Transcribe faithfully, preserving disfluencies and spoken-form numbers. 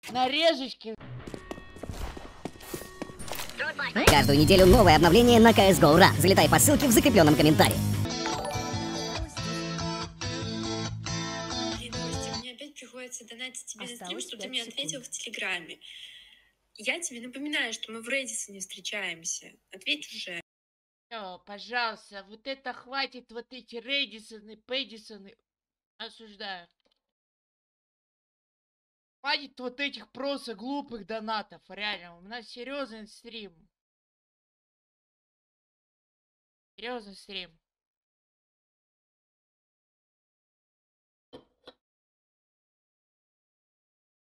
Нарезочки. Каждую неделю новое обновление на си эс го. Ура! Залетай по ссылке в закрепленном комментарии. Блин, Костя, мне опять приходится донатить тебе на стрим, чтобы ты мне ответил в Телеграме. Я тебе напоминаю, что мы в Редисоне встречаемся. Ответь уже. О, пожалуйста, вот это хватит, вот эти Редисоны, Пэдисоны. Осуждаю. Хватит вот этих просто глупых донатов, реально. У нас серьезный стрим. Серьезный стрим.